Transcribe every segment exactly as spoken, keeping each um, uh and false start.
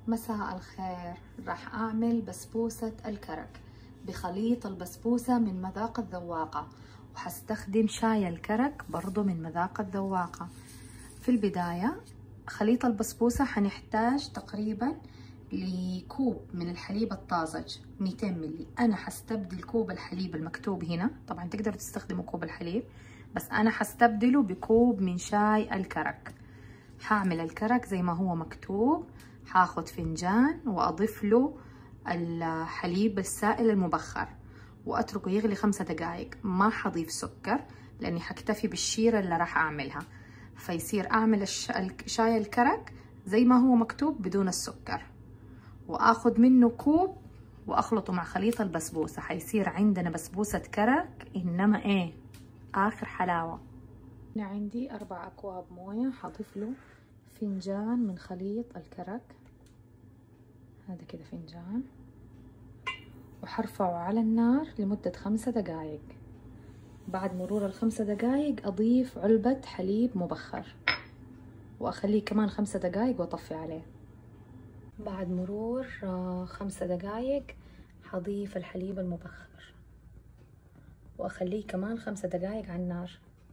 مساء الخير. راح أعمل بسبوسة الكرك بخليط البسبوسة من مذاق الذواقة، وحستخدم شاي الكرك برضو من مذاق الذواقة. في البداية خليط البسبوسة حنحتاج تقريبا لكوب من الحليب الطازج مئتين ملي. أنا حستبدل كوب الحليب المكتوب هنا، طبعا تقدروا تستخدموا كوب الحليب، بس أنا حستبدله بكوب من شاي الكرك. حاعمل الكرك زي ما هو مكتوب، حاخد فنجان وأضيف له الحليب السائل المبخر وأتركه يغلي خمسة دقايق. ما حضيف سكر لأني حكتفي بالشيرة اللي راح أعملها، فيصير أعمل الش... شاي الكرك زي ما هو مكتوب بدون السكر، وآخد منه كوب وأخلطه مع خليط البسبوسة. حيصير عندنا بسبوسة كرك إنما إيه آخر حلاوة. هنا عندي أربع أكواب موية، حضيف له فنجان من خليط الكرك، هذا كده فنجان، وحرفعه على النار لمدة خمسة دقايق. بعد مرور الخمسة دقايق أضيف علبة حليب مبخر وأخليه كمان خمسة دقايق وأطفي عليه. بعد مرور خمسة دقايق حضيف الحليب المبخر وأخليه كمان خمسة دقايق على النار.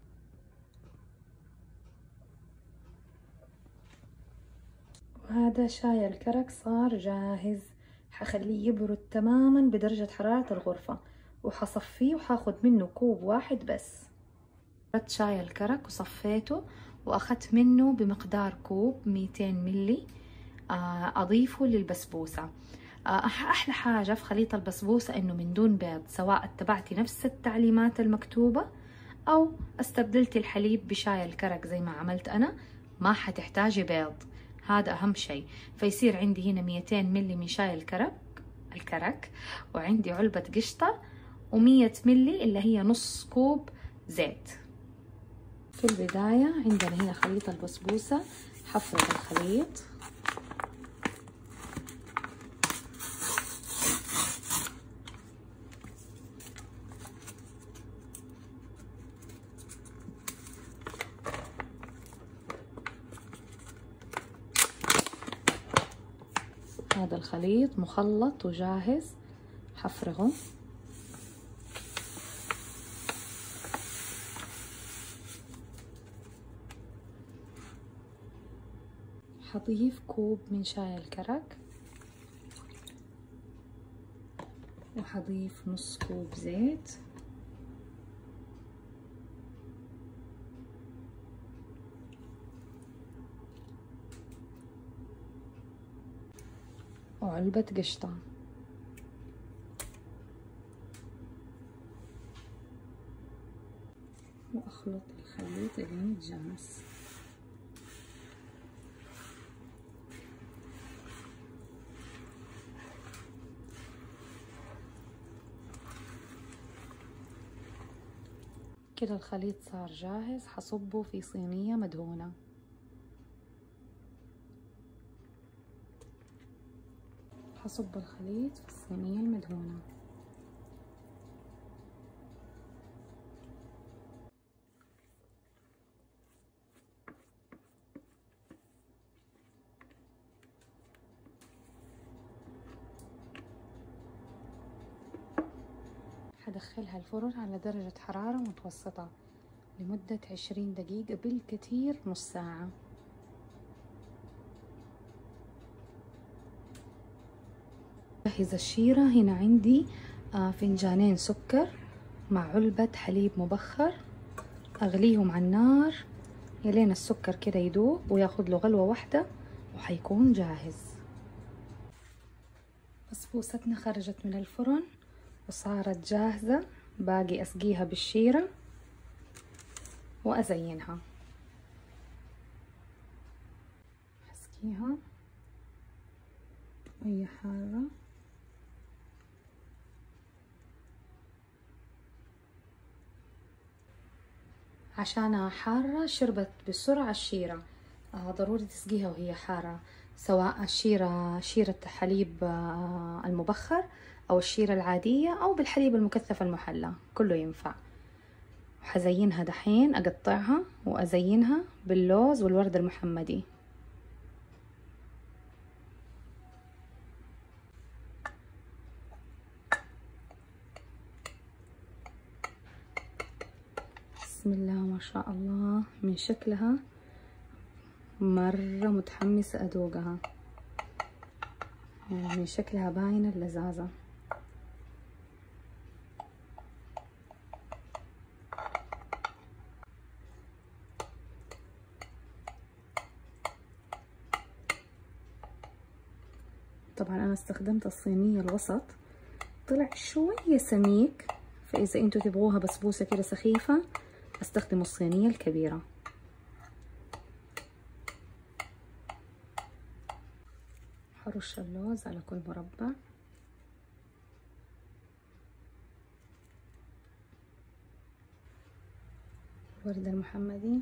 وهذا شاي الكرك صار جاهز. حخليه يبرد تماما بدرجة حرارة الغرفة، وحصفيه وحاخد منه كوب واحد بس. بردت شاي الكرك وصفيته وأخذت منه بمقدار كوب مئتين ملي أضيفه للبسبوسة. أحلى حاجة في خليط البسبوسة إنه من دون بيض، سواء اتبعتي نفس التعليمات المكتوبة أو استبدلتي الحليب بشاي الكرك زي ما عملت أنا، ما حتحتاجي بيض، هذا أهم شيء. فيصير عندي هنا مئتين ملي من شاي الكرك الكرك وعندي علبة قشطة ومية ملي اللي هي نص كوب زيت. في البداية عندنا هنا خليط البسبوسة، حفرق الخليط هذا الخليط مخلط وجاهز، حفرغه. حضيف كوب من شاي الكرك وحضيف نص كوب زيت وعلبة قشطة، وأخلط الخليط لين يتجانس. كده الخليط صار جاهز. حصبه في صينية مدهونة. حصب الخليط في الصينية المدهونة. حدخلها الفرن على درجة حرارة متوسطة لمدة عشرين دقيقة، بالكثير نص ساعة. جهز الشيرة. هنا عندي فنجانين سكر مع علبة حليب مبخر، أغليهم على النار يلين السكر كده يدوب وياخد له غلوة واحدة وحيكون جاهز. بسبوستنا خرجت من الفرن وصارت جاهزة. باقي أسقيها بالشيرة وأزينها. أسقيها وهي حارة. عشانها حارة شربت بسرعة الشيرة. آه ضروري تسقيها وهي حارة، سواء الشيرة شيرة حليب آه المبخر أو الشيرة العادية أو بالحليب المكثف المحلى، كله ينفع. وحزينها دحين، أقطعها وأزينها باللوز والورد المحمدي. بسم الله ما شاء الله، من شكلها مرة متحمسة أذوقها، من شكلها باينة اللذاذة. طبعا أنا استخدمت الصينية الوسط، طلع شوية سميك، فإذا انتوا تبغوها بسبوسة كده سخيفة استخدموا الصينية الكبيرة. حرش اللوز على كل مربع. الورد المحمدي.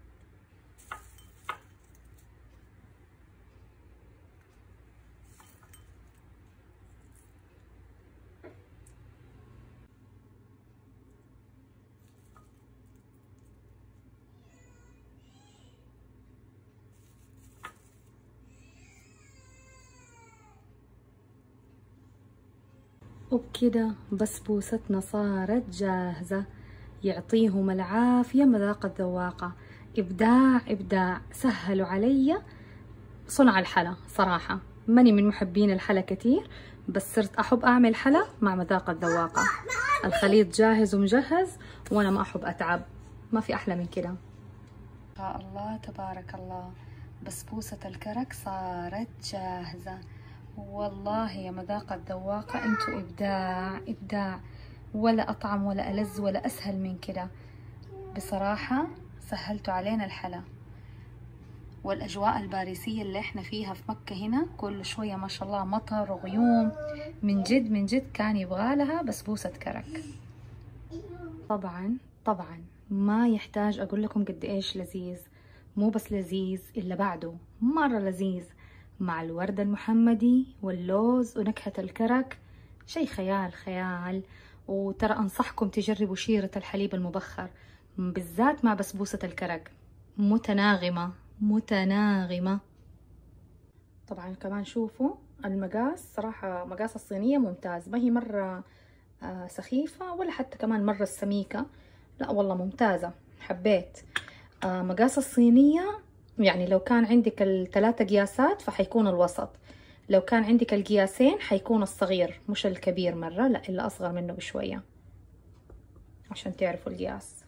وبكده بسبوستنا صارت جاهزة. يعطيهم العافية مذاق الذواقة. إبداع إبداع. سهلوا علي صنع الحلا. صراحة ماني من محبين الحلا كتير، بس صرت أحب أعمل حلا مع مذاق الذواقة. الخليط جاهز ومجهز وأنا ما أحب أتعب. ما في أحلى من كده. ما شاء الله تبارك الله، بسبوسة الكرك صارت جاهزة. والله يا مذاق الذواقة انتوا إبداع إبداع. ولا أطعم ولا ألذ ولا أسهل من كده. بصراحة سهلتوا علينا الحلا. والأجواء الباريسية اللي احنا فيها في مكة هنا كل شوية ما شاء الله مطر وغيوم، من جد من جد كان يبغى لها بسبوسة كرك. طبعا طبعا ما يحتاج أقول لكم قد إيش لذيذ. مو بس لذيذ إلا بعده مرة لذيذ، مع الورد المحمدي واللوز ونكهة الكرك، شي خيال خيال. وترى أنصحكم تجربوا شيرة الحليب المبخر بالذات مع بسبوسة الكرك، متناغمة متناغمة. طبعا كمان شوفوا المقاس، صراحة مقاس الصينية ممتاز، ما هي مرة آه سخيفة ولا حتى كمان مرة سميكة، لا والله ممتازة، حبيت. آه مقاس الصينية يعني لو كان عندك الثلاثة قياسات فحيكون الوسط، لو كان عندك القياسين حيكون الصغير مش الكبير مرة، لا إلا أصغر منه بشوية عشان تعرفوا القياس.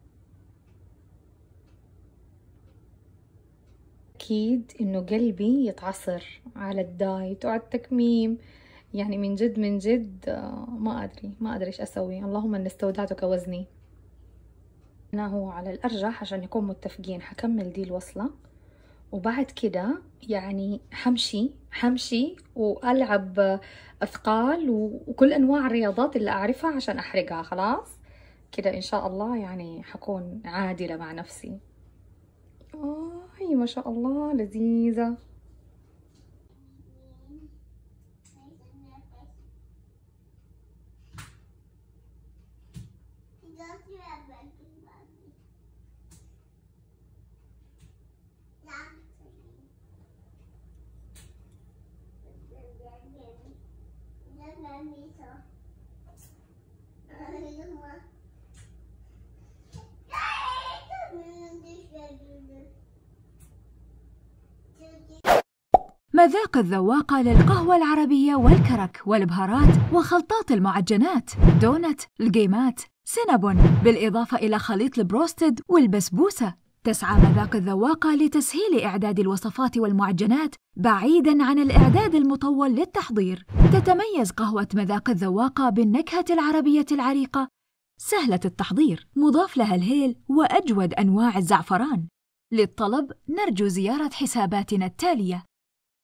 أكيد إنه قلبي يتعصر على الدايت وعلى التكميم، يعني من جد من جد ما أدري ما أدري إيش أسوي. اللهم إن استودعتك وزني. أنا هو على الأرجح عشان نكون متفقين حكمل دي الوصلة، وبعد كده يعني حمشي حمشي وألعب أثقال وكل أنواع الرياضات اللي أعرفها عشان أحرقها. خلاص كده إن شاء الله يعني حكون عادلة مع نفسي. آه هي ما شاء الله لذيذة. مذاق الذواقة للقهوة العربية والكرك والبهارات وخلطات المعجنات، دونت، القيمات، سينابون، بالإضافة إلى خليط البروستد والبسبوسة. تسعى مذاق الذواقة لتسهيل إعداد الوصفات والمعجنات بعيداً عن الإعداد المطول للتحضير. تتميز قهوة مذاق الذواقة بالنكهة العربية العريقة سهلة التحضير، مضاف لها الهيل وأجود أنواع الزعفران. للطلب نرجو زيارة حساباتنا التالية.